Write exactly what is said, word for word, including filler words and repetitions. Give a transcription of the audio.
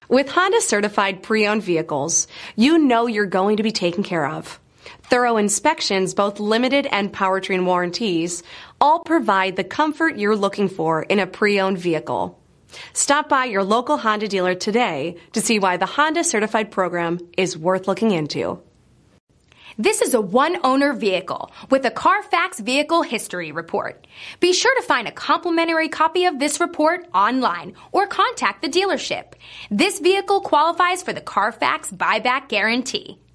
With Honda certified pre-owned vehicles, you know you're going to be taken care of. Thorough inspections, both limited and powertrain warranties, all provide the comfort you're looking for in a pre-owned vehicle. Stop by your local Honda dealer today to see why the Honda certified program is worth looking into. This is a one-owner vehicle with a Carfax Vehicle History Report. Be sure to find a complimentary copy of this report online or contact the dealership. This vehicle qualifies for the Carfax Buyback Guarantee.